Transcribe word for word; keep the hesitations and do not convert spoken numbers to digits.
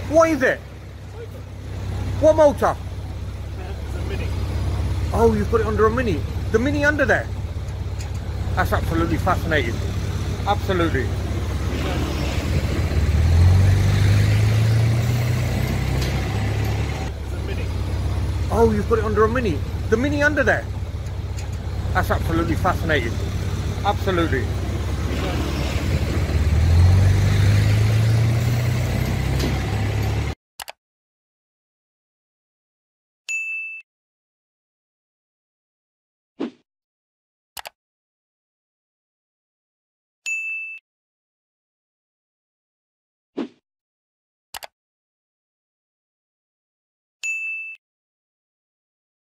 What is it? What motor? It's a Mini. Oh, you put it under a Mini. The Mini under there? That's absolutely fascinating. Absolutely. It's a Mini. Oh, you put it under a Mini. The Mini under there? That's absolutely fascinating. Absolutely.